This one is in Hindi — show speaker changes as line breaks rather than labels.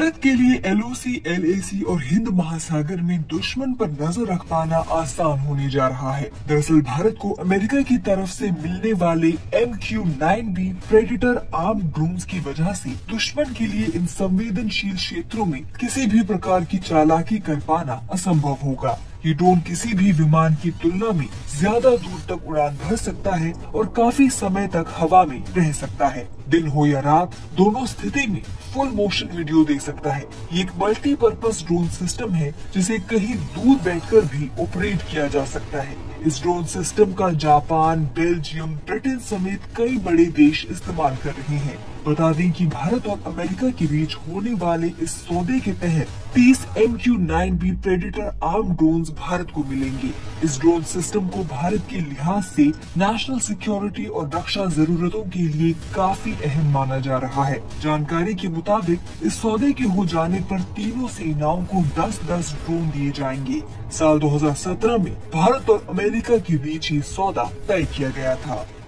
भारत के लिए LOC, LAC और हिंद महासागर में दुश्मन पर नजर रख पाना आसान होने जा रहा है। दरअसल भारत को अमेरिका की तरफ से मिलने वाले MQ-9B प्रेडेटर आर्म्ड ड्रोन्स की वजह से दुश्मन के लिए इन संवेदनशील क्षेत्रों में किसी भी प्रकार की चालाकी कर पाना असंभव होगा। ये ड्रोन किसी भी विमान की तुलना में ज्यादा दूर तक उड़ान भर सकता है और काफी समय तक हवा में रह सकता है। दिन हो या रात, दोनों स्थिति में फुल मोशन वीडियो दे सकता है। ये एक मल्टीपर्पज ड्रोन सिस्टम है जिसे कहीं दूर बैठकर भी ऑपरेट किया जा सकता है। इस ड्रोन सिस्टम का जापान, बेल्जियम, ब्रिटेन समेत कई बड़े देश इस्तेमाल कर रहे हैं। बता दें कि भारत और अमेरिका के बीच होने वाले इस सौदे के तहत 30 MQ-9B predator arm drones Bharat को मिलेंगे। इस ड्रोन सिस्टम को भारत के लिहाज से नेशनल सिक्योरिटी और रक्षा जरूरतों के लिए काफी अहम माना जा रहा है। जानकारी के मुताबिक इस सौदे के हो जाने पर तीनों सेनाओं को 10-10 ड्रोन दिए जाएंगे। साल 2017 में भारत और अमेरिका के बीच ये सौदा तय किया गया था।